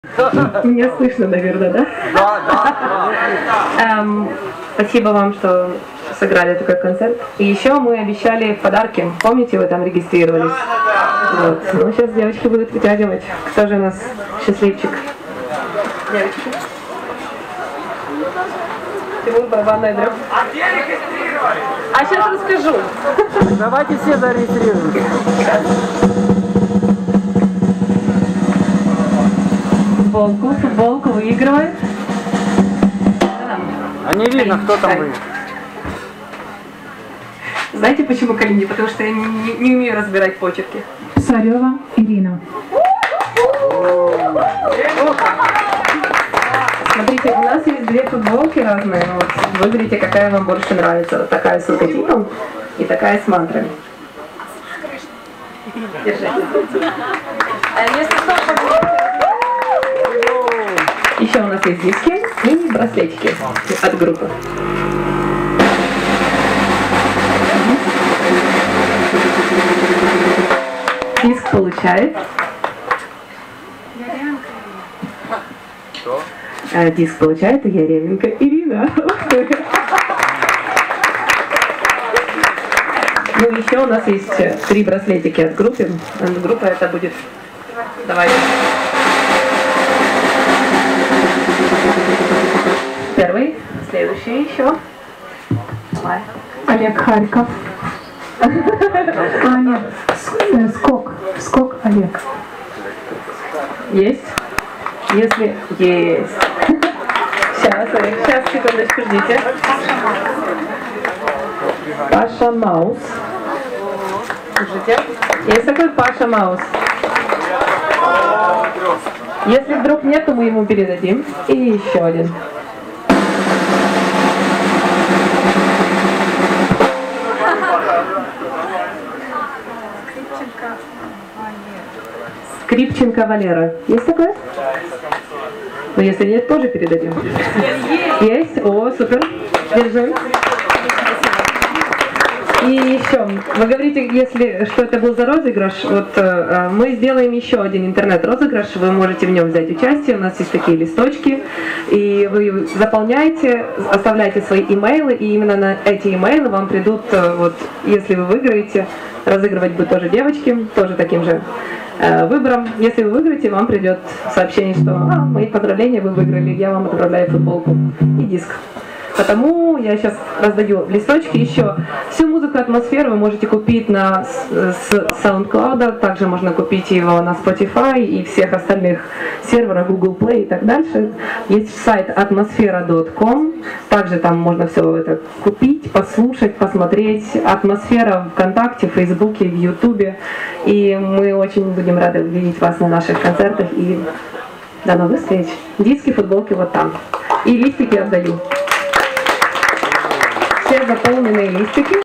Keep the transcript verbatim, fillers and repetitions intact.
Меня слышно, наверное, да? Да, да. Эм, спасибо вам, что сыграли такой концерт. И еще мы обещали подарки. Помните, вы там регистрировались? Вот. Ну, сейчас девочки будут вытягивать. Кто же у нас счастливчик? Девочки. Тимур, барабанная дробь. А сейчас расскажу. Давайте все зарегистрируемся. Футболку, футболку выигрывает. А не видно, кто там выиграл. Знаете, почему Калини? Потому что я не, не умею разбирать почерки. Царева Ирина. Смотрите, у нас есть две футболки разные. Вот. Выберите, какая вам больше нравится. Вот такая с логотипом и такая с мантрами. Держите. Еще у нас есть диски и браслетики от группы. Диск получает. Что? А, диск получает Яременко Ирина. Ну, еще у нас есть три браслетики от группы. Группа это будет... Давайте. Первый, следующий еще. Давай. Олег Харьков. А, нет, э, скок. Скок Олег. Есть? Если есть. Сейчас, Олег, сейчас, секундочку, ждите. Паша Маус. Слушайте. Есть такой Паша Маус. Если вдруг нет, то мы ему передадим. И еще один. Скрипченко Валера. Есть такое? Но если нет, тоже передадим. Есть? О, супер. Держим. И еще, вы говорите, если что это был за розыгрыш, вот э, мы сделаем еще один интернет-розыгрыш, вы можете в нем взять участие, у нас есть такие листочки, и вы заполняете, оставляете свои имейлы, и именно на эти имейлы вам придут, э, вот, если вы выиграете, разыгрывать будут тоже девочки, тоже таким же э, выбором. Если вы выиграете, вам придет сообщение, что а, мои поздравления, вы выиграли, я вам отправляю футболку и диск. Потому я сейчас раздаю листочки. Еще всю музыку «Атмосферу» вы можете купить на с SoundCloud, также можно купить его на Spotify и всех остальных серверах Google Play и так дальше. Есть сайт атмосфера точка ком, также там можно все это купить, послушать, посмотреть. «Атмосфера» в ВКонтакте, в Фейсбуке, в Ютубе. И мы очень будем рады видеть вас на наших концертах. И до новых встреч. Диски, футболки вот там. И листики отдаю. Все заполненные листики.